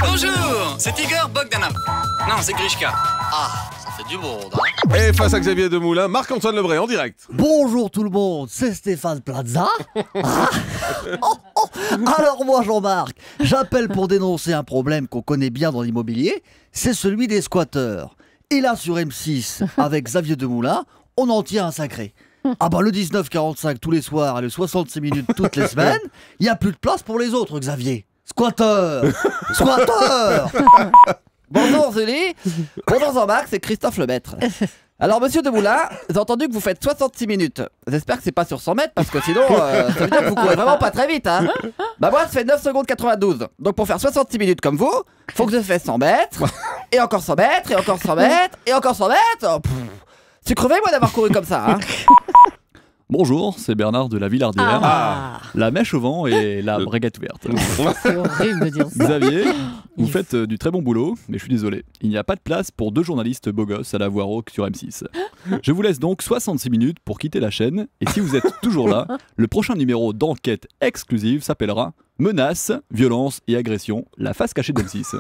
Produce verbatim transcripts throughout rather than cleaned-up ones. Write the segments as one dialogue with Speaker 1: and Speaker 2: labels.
Speaker 1: Bonjour, c'est Igor Bogdanov. Non, c'est Grishka. Ah, ça fait du monde, hein.
Speaker 2: Et face à Xavier Demoulin, Marc-Antoine Lebray en direct.
Speaker 3: Bonjour tout le monde, c'est Stéphane Plaza. Ah. Oh, oh. Alors moi Jean-Marc, j'appelle pour dénoncer un problème qu'on connaît bien dans l'immobilier, c'est celui des squatteurs. Et là sur M six, avec Xavier Demoulin, on en tient un sacré. Ah bah le dix-neuf quarante-cinq tous les soirs et le soixante-six minutes toutes les semaines, il n'y a plus de place pour les autres, Xavier. Squatteurs, squatteurs.
Speaker 4: Bonjour Julie. Bonjour Jean-Marc, c'est Christophe Lemaître. Alors monsieur Demoulin, j'ai entendu que vous faites soixante-six minutes. J'espère que c'est pas sur cent mètres parce que sinon euh, ça veut dire que vous courez vraiment pas très vite, hein. Bah moi je fais neuf secondes quatre-vingt-douze. Donc pour faire soixante-six minutes comme vous, faut que je fasse cent mètres, et encore cent mètres, et encore cent mètres, et encore cent mètres. Oh, pff. Je suis crevé moi d'avoir couru comme ça, hein.
Speaker 5: Bonjour, c'est Bernard de la Villardière.
Speaker 6: Ah.
Speaker 5: La mèche au vent et la braguette ouverte.
Speaker 6: C'est horrible de dire ça.
Speaker 5: Xavier, vous faites euh, du très bon boulot, mais je suis désolé. Il n'y a pas de place pour deux journalistes beaux gosses à la voix rauque sur M six. Je vous laisse donc soixante-six minutes pour quitter la chaîne. Et si vous êtes toujours là, le prochain numéro d'enquête exclusive s'appellera Menaces, violences et agressions, la face cachée d'M six.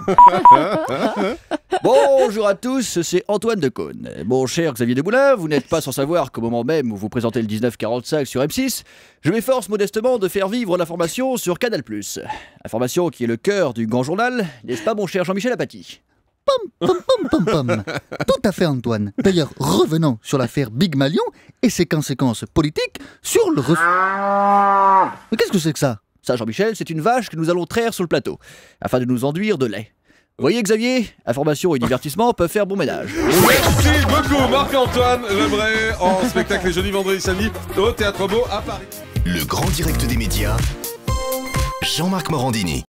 Speaker 3: Bonjour à tous, c'est Antoine Decaune. Mon cher Xavier Demoulin, vous n'êtes pas sans savoir qu'au moment même où vous présentez le dix-neuf quarante-cinq sur M six, je m'efforce modestement de faire vivre l'information sur Canal plus. Information qui est le cœur du grand journal, n'est-ce pas mon cher Jean-Michel Apathy?
Speaker 7: Pom, pom, pom, pom, pom. Tout à fait Antoine. D'ailleurs, revenons sur l'affaire Big Malion et ses conséquences politiques sur le ref... Mais qu'est-ce que c'est que ça?
Speaker 3: Ça, Jean-Michel, c'est une vache que nous allons traire sur le plateau, afin de nous enduire de lait. Vous voyez Xavier, information et divertissement peuvent faire bon ménage.
Speaker 2: Merci beaucoup Marc-Antoine Lebray en spectacle les jeudis, vendredis, samedis au Théâtre Beau à Paris.
Speaker 8: Le grand direct des médias, Jean-Marc Morandini.